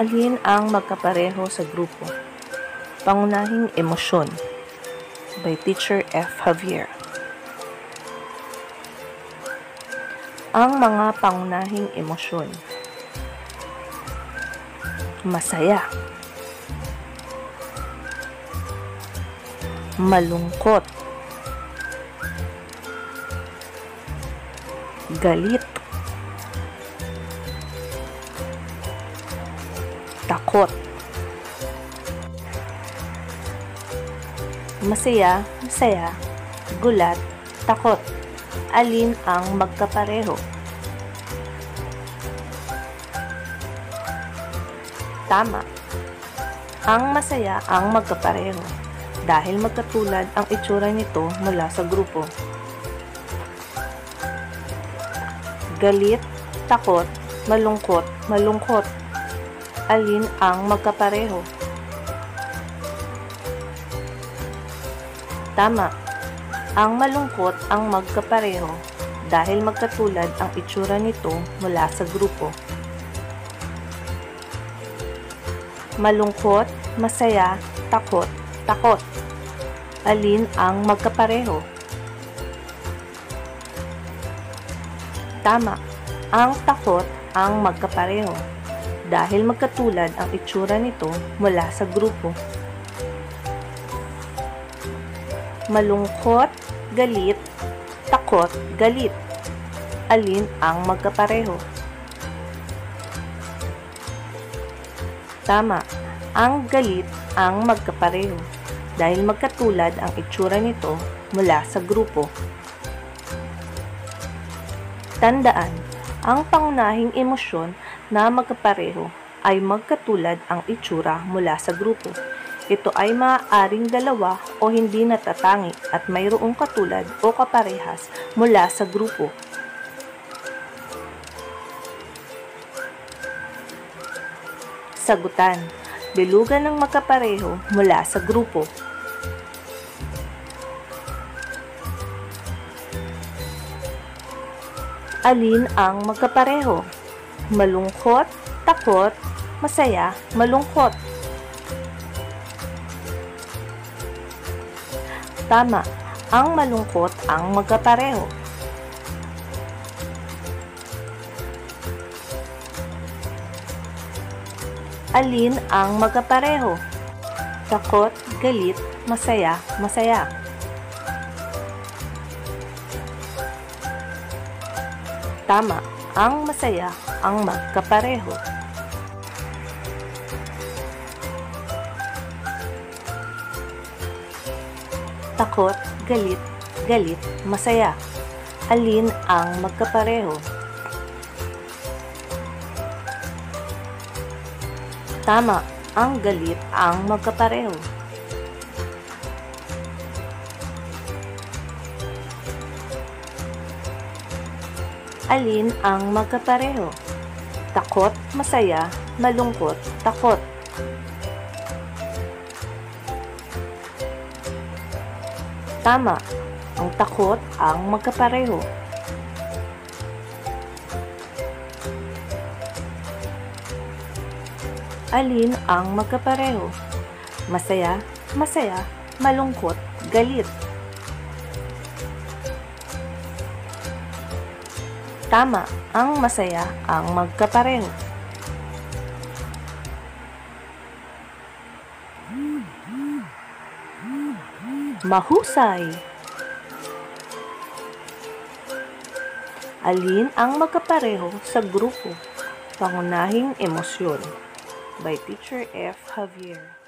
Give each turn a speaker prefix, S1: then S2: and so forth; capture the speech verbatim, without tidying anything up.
S1: Alin ang magkapareho sa grupo? Pangunahing emosyon by Teacher F. Javier. Ang mga pangunahing emosyon: masaya, malungkot, galit, takot. Masaya, masaya, gulat, takot. Alin ang magkapareho? Tama. Ang masaya ang magkapareho dahil magkatulad ang itsura nito mula sa grupo. Galit, takot, malungkot, malungkot. Alin ang magkapareho? Tama. Ang malungkot ang magkapareho dahil magkatulad ang itsura nito mula sa grupo. Malungkot, masaya, takot, takot. Alin ang magkapareho? Tama. Ang takot ang magkapareho dahil magkatulad ang itsura nito mula sa grupo. Malungkot, galit, takot, galit. Alin ang magkapareho? Tama. Ang galit ang magkapareho dahil magkatulad ang itsura nito mula sa grupo. Tandaan, ang pangunahing emosyon na magkapareho ay magkatulad ang itsura mula sa grupo. Ito ay maaaring dalawa o hindi natatangi at mayroong katulad o kaparehas mula sa grupo. Sagutan: bilugan ng magkapareho mula sa grupo. Alin ang magkapareho? Malungkot, takot, masaya, malungkot. Tama. Ang malungkot ang magkapareho. Alin ang magkapareho? Takot, galit, masaya, masaya. Tama. Ang masaya ang magkapareho. Takot, galit, galit, masaya. Alin ang magkapareho? Tama. Ang galit ang magkapareho. Alin ang magkapareho? Takot, masaya, malungkot, takot. Tama. Ang takot ang magkapareho. Alin ang magkapareho? Masaya, masaya, malungkot, galit. Tama. Ang masaya ang magkapareho. Mahusay! Alin ang magkapareho sa grupo? Pangunahing emosyon by Teacher F. Javier.